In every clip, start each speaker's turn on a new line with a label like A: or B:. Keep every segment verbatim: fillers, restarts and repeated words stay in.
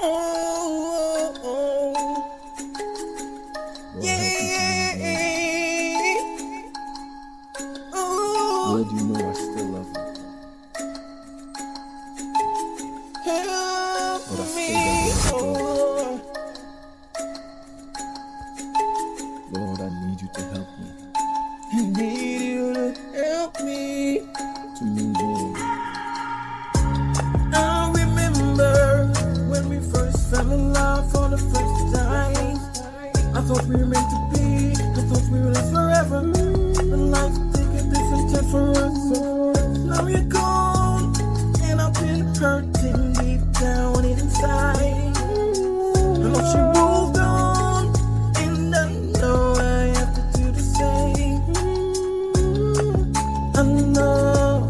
A: Oh, oh,
B: Lord,
A: yeah. Oh,
B: Lord, you know I still love you.
A: help
B: But I still
A: me.
B: gotta let it go.
A: Oh,
B: Lord, I need you to help me
A: I need you to help me.
B: to move on.
A: I remember when we first fell in love for the first time. I thought we were meant to be. I thought we would live forever. But life took a different turn for us. Now you're gone, and I've been hurting deep down inside. I know she moved on, and I know I have to do the same. I know.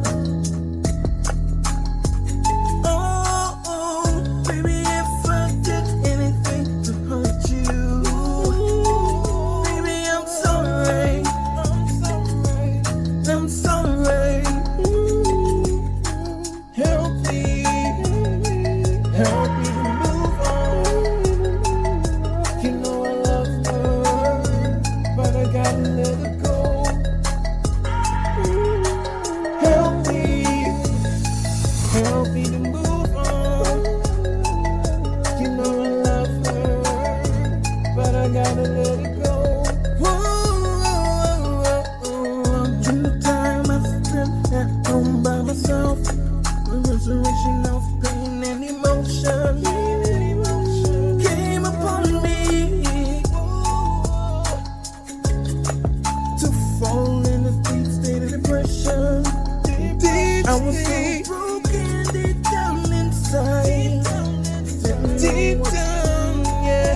A: Help me to move on. You know I love her, but I gotta let it go. In the time I spent at home by myself, the resurrection of pain and emotion came upon me to fall in a deep state of depression. I was so broken deep down inside, deep down, yeah.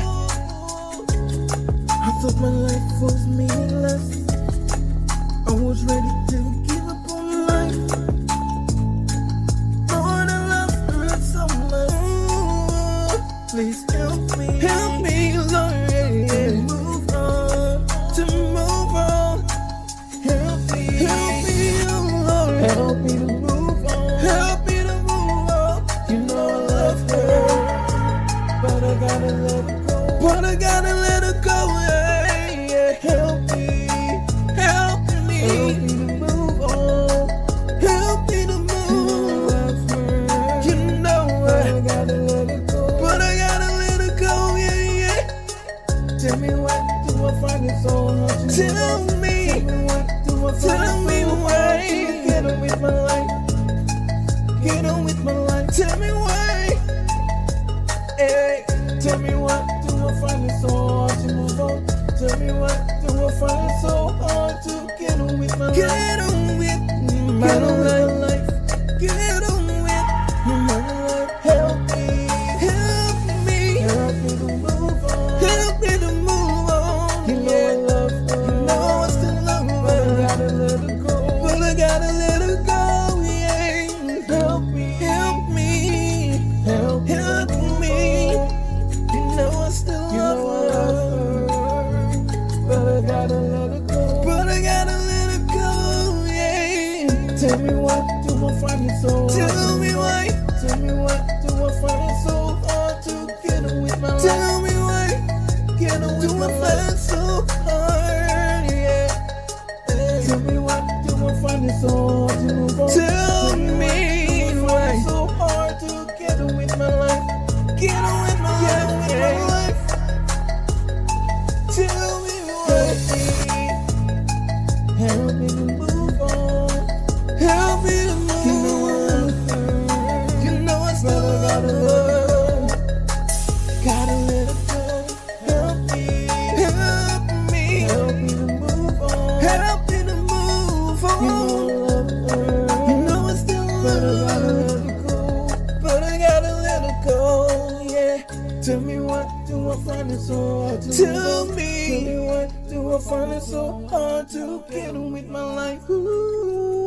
A: I thought my life was meaningless. I was ready to give up on life. Lord, I love her so much. Please help me, help me, Lord, yeah, yeah. To move on, to move on. Help me, help me, oh Lord, help me to move on, help me to move on. You know I love her, but I gotta let her go, but I gotta let her go, yeah, yeah. Help me, help me, help me to move on, help me to move. You know I gotta let her go, but I gotta let her go, yeah, yeah. Tell me what do I find it so hard to tell me, tell me why. Get on with my life, get on with my life. Tell me why, hey. Tell me what do I find it so hard to move on. Tell me what do I find it so hard to get on with my life. Get on with my life, get on with my life. Help me, help me, help me to move on, help me to move on. You know I love her, you know I still love her, but I gotta let her go, but I gotta let her go, yeah. Help me, help me, help, help me. You know I still love her, but I gotta let her go, but I gotta let her go, yeah. Tell me what do I find it so hard? Tell me why. Tell me what do I find it so hard to get on with my life? Tell me why. Get on with my life so hard, yeah. Tell me what do I find it so hard to move on? Tell me why it's so hard to get on with my life. Get on with my life, with my life. Tell me why. Help me to move on. Help me to move on. You know I still gotta love. Gotta let it go. Help me, help me, help me to move on. Help me to move on. You know I still love, but I gotta let it go, but I gotta let it go, yeah. Tell me what do I find it so hard to tell me, tell me what do I find it so hard to get on with my life. Ooh.